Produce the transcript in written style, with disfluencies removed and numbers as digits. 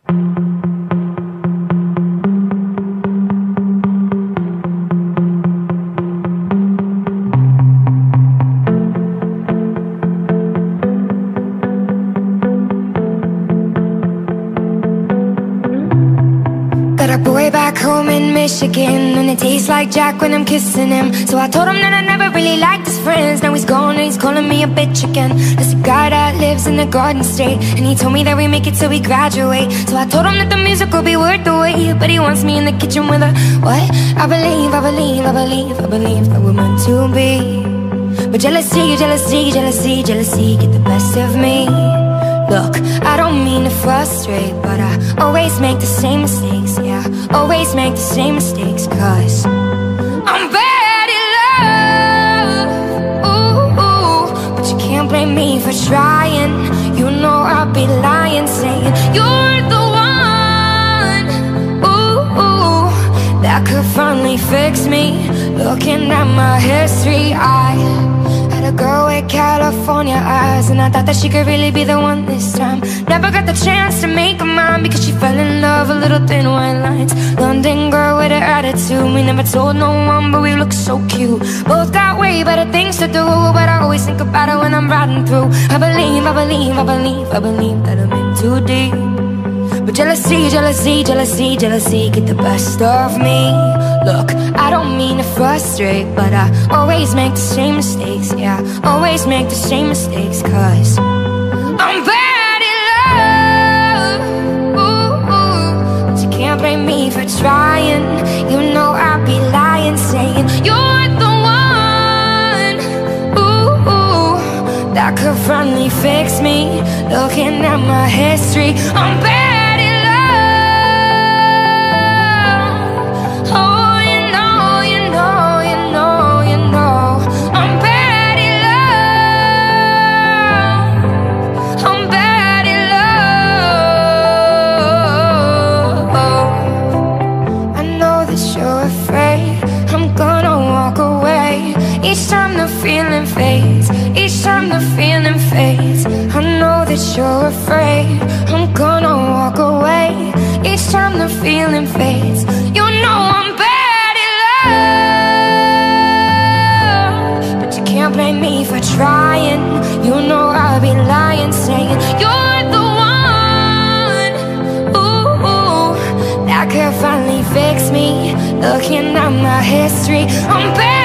Got a boy back home in Michigan, and it tastes like Jack when I'm kissing him. So I told him that I never really liked his friends. Now he's gone and he's calling me a bitch again. There's a guy that lives in the Garden State, and he told me that we make it till we graduate. So I told him that the music will be worth the wait, but he wants me in the kitchen with a what? I believe that we're meant to be. But jealousy get the best of me. Look, I don't mean to frustrate, but I always make the same mistakes, yeah, always make the same mistakes, 'cause I'm bad at love, ooh, ooh. But you can't blame me for trying. You know I'd be lying saying you're the one, ooh, ooh, that could finally fix me. Looking at my history, I had a girl with California eyes, and I thought that she could really be the one this time. Never got the chance to make her mine, because she fell in love with little thin white lines. London girl with her attitude, we never told no one, but we look so cute. Both got way better things to do, but I always think about it when I'm riding through. I believe that I'm in too deep. But jealousy get the best of me. Look, I don't mean to frustrate, but I always make the same mistakes, yeah, always make the same mistakes, 'cause I'm bad at love, ooh, ooh. But you can't blame me for trying. You know I'd be lying saying you're the one, ooh, ooh, that could finally fix me. Looking at my history, I'm bad. Each time the feeling fades, I know that you're afraid. I'm gonna walk away. Each time the feeling fades, you know I'm bad at love. But you can't blame me for trying. You know I'll be lying saying you're the one, ooh, ooh, that could finally fix me. Looking at my history, I'm bad.